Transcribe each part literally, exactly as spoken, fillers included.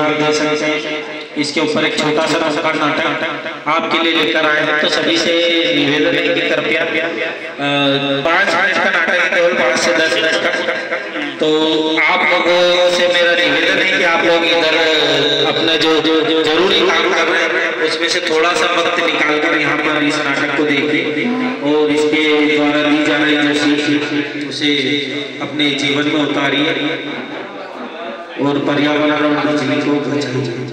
आप देख सकते हैं इसके ऊपर एक छोटा सा नुक्कड़ नाटक आपके लिए लेकर आए हैं। तो सभी से निवेदन है कि कृपया पाँच मिनट का नाटक है, केवल पाँच से दस मिनट का। तो आप लोगों से मेरा निवेदन है कि आप लोग इधर अपना जो जो जरूरी काम कर रहे हैं उसमें से थोड़ा सा वक्त निकाल कर यहाँ पर इस नाटक को देखें और इसके द्वारा दी जा रही जो सीख उसे अपने जीवन में उतारिए और पर्यावरण और बिजली को बचाइए।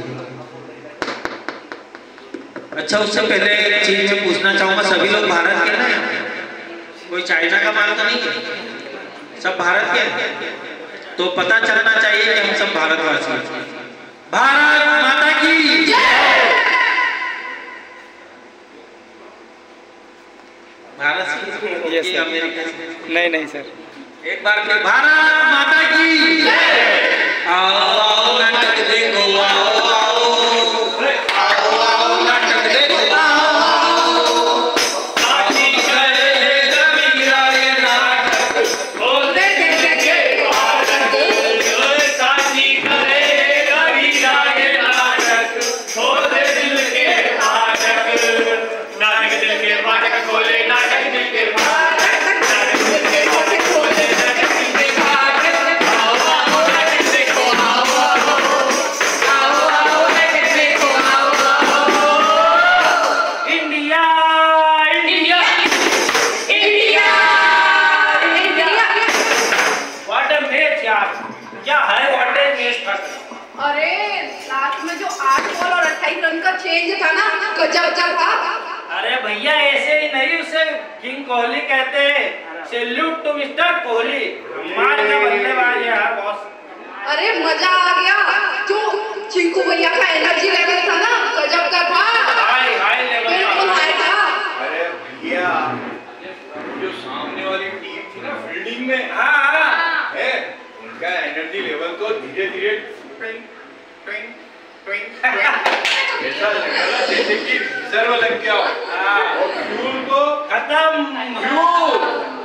अच्छा, उससे पहले एक चीज मैं पूछना चाहूंगा, सभी लोग भारत के ना? कोई चाइना का माल तो नहीं है? सब भारत के? तो पता चलना चाहिए कि हम सब भारतवासी हैं। भारत माता की जय। भारत से अमेरिका से? नहीं नहीं सर, एक बार फिर भारत माता की जय। आओ आओ नाटक देखो, आओ आओ आओ आओ नाटक देखो, आओ साथी करेगा मेरा ये नाटक, बोले देंगे भारत, साथी करेगा मेरा ये नाटक, खोले दिल के फाटक, नाटक दिल के फाटक खोले, नाटक दिल के फाटक, नाटक दिल के फाटक खोले, नाटक दिल के फाटक, आओ आओ नाटक देखो, आओ आओ आओ नाटक देखो, आओ India India India India. What a match यार, क्या है व्हाट अ मैच था। अरे लास्ट में जो आठ बॉल और अट्ठाईस रन का चेंज था ना, गजब था। अरे भैया ऐसे ही नहीं, उसे किंग कोहली कहते हैं। सैल्यूट टू मिस्टर कोहली, मार का बल्लेबाज यार बॉस। अरे मजा आ गया, जो चिंकू भैया का एनर्जी लेवल था ना, गजब का था। हाई हाई लेवल, बिल्कुल हाई था। अरे भैया जो सामने वाली टीम थी ना फील्डिंग में, हाँ हाँ है उनका एनर्जी लेवल तो धीरे धीरे ट्विंग ट्विंग ट्विंग ऐसा लगा जैसे कि रिजर्व लग गया हो और फ्यूल को खत्म। फ्यूल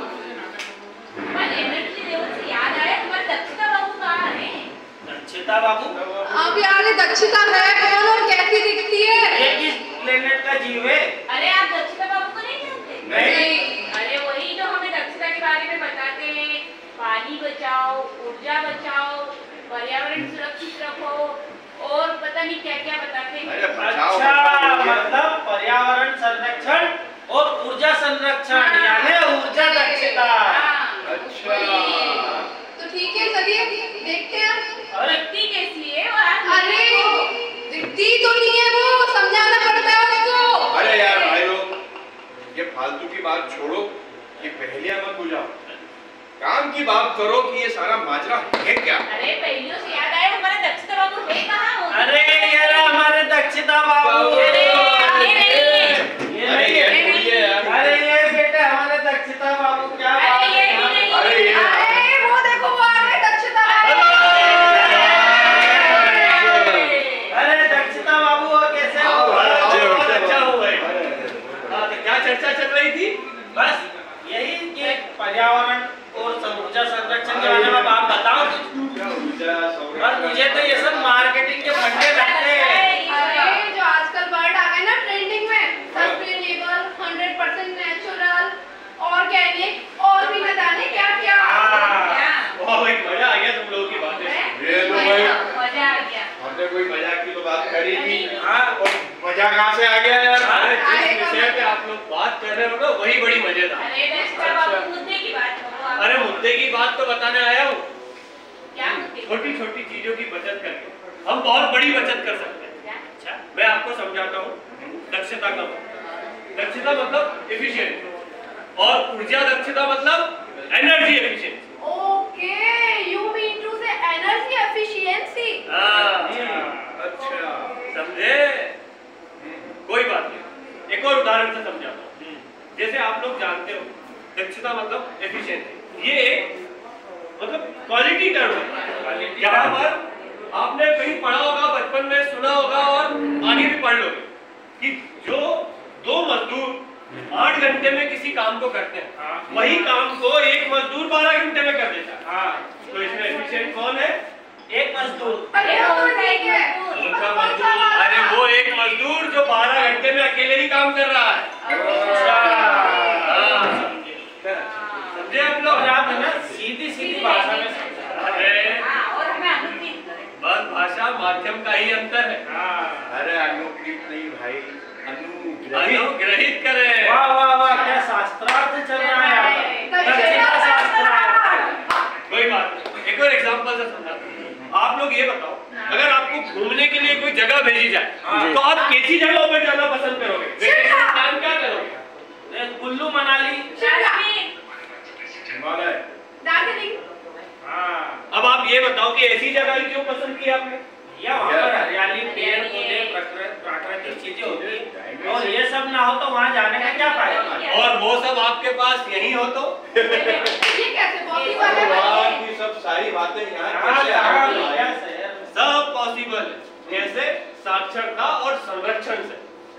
पर एनर्जी लेवल से याद आया, तुम्हारे दक्षिता बाबू कहाँ है? दक्षिता बाबू? अब यार दक्षिता है कौन और कैसी दिखती है? ये किस प्लेनेट का जीव है? अरे आप दक्षिता बाबू को नहीं जानते? नहीं। अरे वही जो हमें दक्षिता के बारे में बताते हैं, पानी बचाओ, ऊर्जा बचाओ, पर्यावरण सुरक्षित रखो और पता नहीं क्या क्या बताते हैं। अरे बचाओ अच्छा, बचाओ मतलब पर्यावरण संरक्षण और ऊर्जा संरक्षण, यानी ऊर्जा दक्षता। अच्छा तो ठीक है, चलिए देखते हैं। अरे दिखती कैसी है वो? आज अरे दिखती तो नहीं है वो, समझाना पड़ता है उसको। अरे यार भाई लोग, ये फालतू की बात छोड़ो, ये पहेलियां मत बुझाओ, काम की बात करो कि ये सारा माजरा है क्या। अरे पहलियों से याद आया, हमारा दक्षिता बाबू है कहाँ? अरे यार हमारे दक्षिता बाबू, अरे ये नहीं है। ये अरे नहीं ये है। भूलिए यार। अरे ये बेटे हमारे दक्षिता बाबू, क्या बात अरे ये है। भी नहीं अरे ये अरे वो देखो वो आ रहे दक्षिता। अरे दक्षिता बाबू कैसे हो? बहुत अच्छा हो भाई। हाँ, तो क्या चर्चा चल रही थी? बस यही कि पर्यावरण और ऊर्जा संरक्षण के बारे में आप बताओ कुछ। और मुझे तो ये सब मार्केटिंग के फंडे लगते हैं। अरे जो आजकल वर्ड आ गए ना ट्रेंडिंग में, sustainable, hundred percent natural, organic और भी न जाने क्या क्या। वाह भाई, मजा आ गया तुम लोगों की बातें। ये तो भाई मजा आ गया। हमने कोई मजाक की तो बात करी नहीं। हाँ, और मजा कहाँ से आ गया यार? अरे जिस विषय पे आप लोग बात कर रहे हो ना, वही बड़ी मजेदार। अरे दक्षिता बाबू मुद्दे की बात करो आप। अरे मुद्दे की बात तो बताने आया हूँ। क्या मुद्दे? छोटी छोटी चीजों की बचत करके हम बहुत बड़ी बचत कर सकते हैं। क्या? अच्छा, मैं आपको समझाता हूँ। दक्षता का मतलब, दक्षता मतलब एफिशिएंसी और ऊर्जा दक्षता मतलब energy efficiency. Okay, you mean to say energy efficiency. अच्छा, समझे? कोई बात नहीं, एक और उदाहरण से समझाता हूँ। जैसे आप लोग जानते हो दक्षता मतलब एफिशिएंसी, ये मतलब क्वालिटी टर्म है। यहाँ पर आपने कहीं पढ़ा होगा, बचपन में सुना होगा और आगे भी पढ़ लोगे कि जो दो मजदूर आठ घंटे में किसी काम को करते हैं, वही काम को एक मजदूर बारह घंटे में कर देता है। तो इसमें एफिशिएंट कौन है? एक मजदूर। अरे वो तो ठीक है। माध्यम का ही अंतर है। अरे अनुकृत नहीं भाई, अनुग्रहित अनुग्रहित करें। वाह वाह वाह, क्या शास्त्रार्थ चल रहा है यहाँ पर। दक्षिणा शास्त्रार्थ। कोई बात नहीं, एक और एग्जांपल से समझाता हूं। आप लोग ये बताओ, अगर आपको घूमने के लिए कोई जगह भेजी जाए तो आप कैसी जगहों पर जाना पसंद करोगे? वेकेशन प्लान क्या करोगे? कुल्लू मनाली, हिमालय, दार्जिलिंग। हाँ। अब आप ये बताओ कि ऐसी जगह ही क्यों पसंद की आपने? या वहाँ पर हरियाली, पेड़ पौधे, प्राकृतिक चीजें होती है, और ये सब ना हो तो वहाँ जाने का क्या फायदा? और वो सब आपके पास यही हो तो? ये कैसे पॉसिबल है वहाँ भाई? की सब सारी बातें यहाँ हाँ, कैसे आ हाँ, गई? भैया, शहर में। सब पॉसिबल है, कैसे? साक्षरता और संरक्षण से।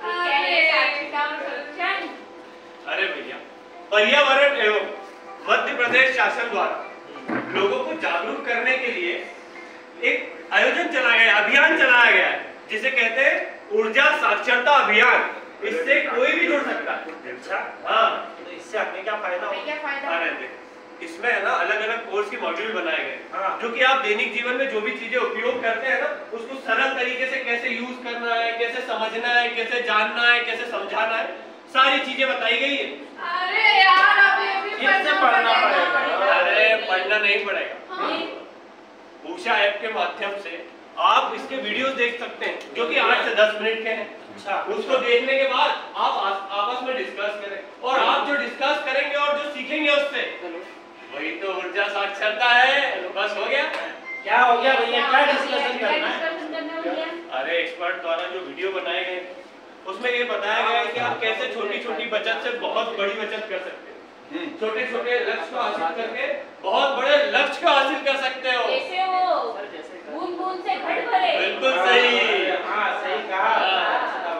अरे भैया, पर्यावरण एवं मध्य प्रदेश शासन द्वारा लोगों को जागरूक करने के लिए एक आयोजन चलाया गया, अभियान चलाया गया है, जिसे कहते हैं ऊर्जा साक्षरता अभियान। इससे कोई भी जुड़ सकता है। अच्छा, हाँ, तो इससे हमें क्या फायदा होगा? क्या फायदा? अरे देखो, इसमें है ना अलग अलग कोर्स के मॉड्यूल बनाए गए, हाँ। जो कि आप दैनिक जीवन में जो भी चीजें उपयोग करते हैं ना, उसको सरल तरीके से कैसे यूज करना है, कैसे समझना है, कैसे जानना है, कैसे समझाना है, सारी चीजें बताई गई है। अरे यार, अब ये भी फिर से पढ़ना पड़ेगा। अरे पढ़ना नहीं पड़ेगा, हाँ। उषा ऐप के माध्यम से आप इसके वीडियोस देख सकते हैं, जो कि आठ से दस मिनट के हैं। अच्छा, उसको देखने के बाद आप आस- आपस में डिस्कस करें, और आप जो डिस्कस करेंगे और जो सीखेंगे उससे, वही तो ऊर्जा साक्षरता है। बस हो गया। क्या हो गया भैया, क्या डिस्कशन करना है? अरे एक्सपर्ट द्वारा जो वीडियो बनाए गए उसमें ये बताया गया है कि आप कैसे छोटी छोटी बचत से बहुत बड़ी बचत कर सकते हैं, छोटे छोटे लक्ष्य को हासिल करके बहुत बड़े लक्ष्य को हासिल कर सकते हो। जैसे वो बूंद बूंद से घट भरे। बिल्कुल सही। हाँ, सही कहा।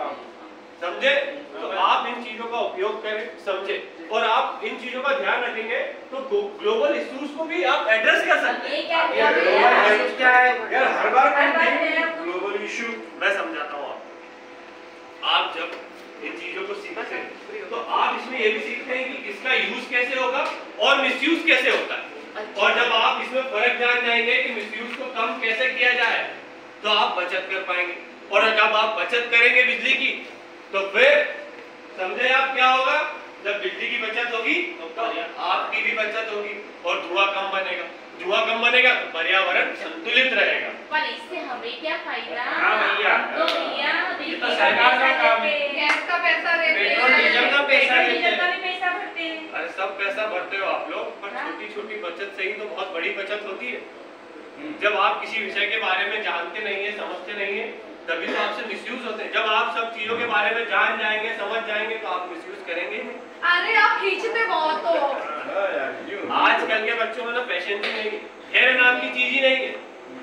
समझे? तो आप इन चीजों का उपयोग करें, समझे, और आप इन चीजों का ध्यान रखेंगे तो ग्लोबल इश्यूज को भी आप एड्रेस कर सकते हैं। ये क्या ये ग्लोबल इश्यूज क्या है? यार हर बार हर बार कोई मेरा ग्लोबल इशू मैं समझाता हूँ आपको। आप जब इन चीजों को सीखते हैं तो आप इसमें ये भी सीखते हैं कि इसका यूज कैसे होगा और मिसयूज कैसे होता है, और जब आप इसमें फर्क जान जाएंगे कि मिसयूज को कम कैसे किया जाए तो आप बचत कर पाएंगे, और जब आप बचत करेंगे बिजली की तो फिर समझे आप क्या होगा? जब बिजली की बचत होगी तो आपकी भी बचत होगी और धुआं कम बनेगा, धुआं कम बनेगा तो पर्यावरण संतुलित रहेगा। पर इससे हमें क्या फायदा? हाँ भैया, तो भैया ये तो सरकार का काम है। गैस का पैसा देते पेट्रोल डीजल का पैसा पेट्रोल देते डीजल का हैं। भी पैसा भरते हैं। अरे सब पैसा भरते हो आप लोग, पर हाँ। छोटी छोटी बचत से ही तो बहुत बड़ी बचत होती है। जब आप किसी विषय के बारे में जानते नहीं है, समझते नहीं है, तभी तो आपसे मिसयूज होते हैं। जब आप सब चीजों के बारे में जान जाएंगे, समझ जाएंगे, तो आप मिसयूज करेंगे नहीं। अरे आप खींचते बहुत हो। हाँ यार, क्यों? आजकल के बच्चों में ना पेशेंस ही नहीं है, धैर्य नाम की चीज ही नहीं है।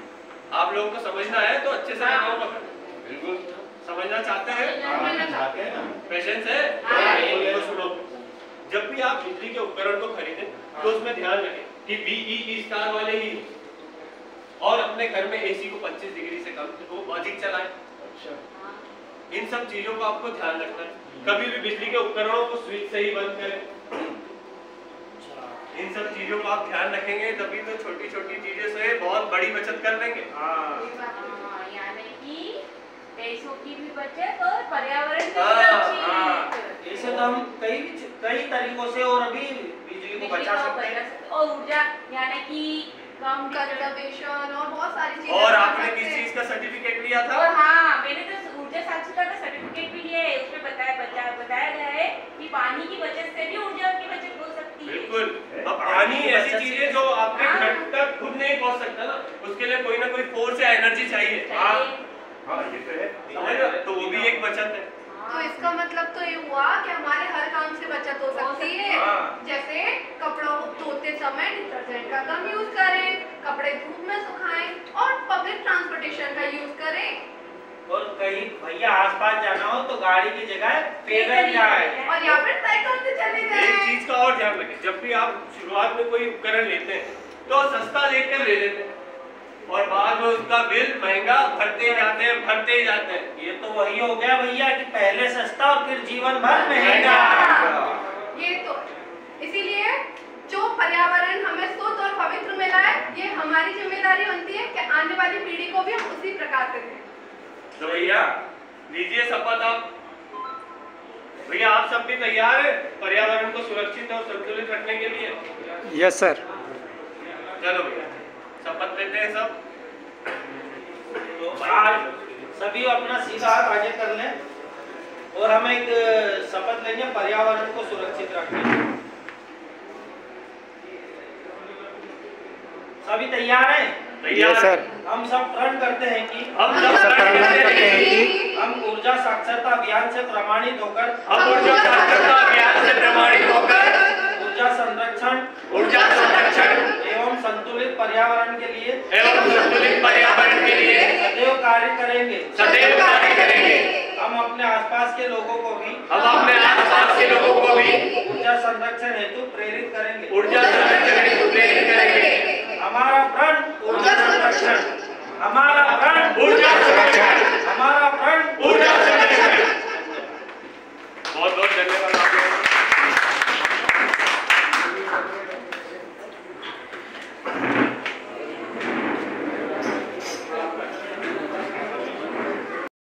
आप लोगों को समझना है तो अच्छे से बताओ, पकड़ बिल्कुल समझना चाहते हैं, हाँ, चाहते हैं ना। पेशेंस है। हाँ। तो सुनो, जब भी आप बिजली के उपकरण को खरीदें तो उसमें ध्यान रखें कि बीईई स्टार वाले ही, और अपने घर में एसी को पच्चीस डिग्री से कम वो अधिक चलाएं। अच्छा, इन सब चीजों का आपको ध्यान रखना है। कभी भी बिजली के उपकरणों को स्विच से ही बंद करें। इन सब चीजों को आप ध्यान रखेंगे तभी तो छोटी छोटी चीजें से बहुत बड़ी बचत कर लेंगे। हाँ, हाँ, यानी कि पैसों की भी बचत और पर्यावरण की हाँ, सुरक्षित। हाँ, ऐसे तो हम कई कई तरीकों से और अभी बिजली को बचा सकते हैं। और ऊर्जा यानी कि कम कंजर्वेशन और बहुत सारी चीजें। और आपने किस चीज का सर्टिफिकेट लिया था? और हाँ, मैंने तो ऊर्जा साक्षरता का सर्टिफिकेट भी लिया है। उसमें बताया बताया बताया गया है कि पानी की बचत से भी ऊर्जा की बचत हो सकती है। बिल्कुल। अब पानी ऐसी चीज है जो आपके हाँ। घर तक खुद नहीं पहुंच सकता ना, उसके लिए कोई ना कोई फोर्स या एनर्जी चाहिए। चाहिए। हाँ ये तो है। समझ रहे हो? तो वो भी एक बचत है। तो इसका मतलब तो ये हुआ कि हमारे हर काम से बचत हो सकती है। हाँ। जैसे कपड़ों को धोते समय डिटर्जेंट का कम यूज करें, कपड़े धूप में सुखाएं और पब्लिक ट्रांसपोर्टेशन का यूज करें। और कहीं भैया आसपास जाना हो तो गाड़ी की जगह पैदल जाए। और या फिर साइकिल से चले एक जाएं। चीज का और ध्यान रखें, जब भी आप शुरुआत में कोई उपकरण लेते हैं तो सस्ता देखकर ले लेते हैं और बाद में उसका बिल महंगा भरते जाते हैं भरते ही जाते हैं। ये तो वही हो गया भैया कि पहले सस्ता और फिर जीवन भर महंगा। ये तो इसीलिए जो पर्यावरण हमें शुद्ध और पवित्र मिला है, ये हमारी जिम्मेदारी बनती है कि आने वाली पीढ़ी को भी हम उसी प्रकार से दें। तो भैया लीजिए शपथ आप। भैया आप सब भी तैयार है पर्यावरण को सुरक्षित और संतुलित रखने के लिए? Yes sir. चलो भैया शपथ लेते हैं सब। तो आज सभी अपना सीधा हाथ आगे कर लें और हम एक शपथ लेंगे पर्यावरण को सुरक्षित रखने की। सभी तैयार हैं? तैयार सर। हम सब प्रण करते हैं कि हम सब सब प्रण करते करते हैं हैं कि हम ऊर्जा साक्षरता अभियान से प्रमाणित होकर हम ऊर्जा साक्षरता अभियान से प्रमाणित होकर ऊर्जा संरक्षण ऊर्जा संरक्षण एवं संतुलित पर्यावरण के लिए एवं संतुलित पर्यावरण के लिए सदैव कार्य करेंगे सदैव कार्य करेंगे। हम अपने आसपास के लोगों को भी हम अपने आसपास के लोगों को भी ऊर्जा संरक्षण हेतु प्रेरित करेंगे ऊर्जा संरक्षण हेतु प्रेरित करेंगे। हमारा प्रण ऊर्जा संरक्षण, हमारा प्रण ऊर्जा